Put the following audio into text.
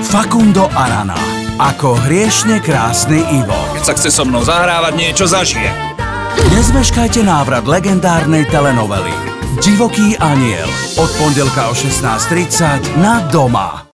Facundo Arana ako hriešne krásny Ivo. Keď sa chce so mnou zahrávať, niečo zažije. Nezmeškajte návrat legendárnej telenovely Divoký aniel od pondelka o 16:30 na Doma.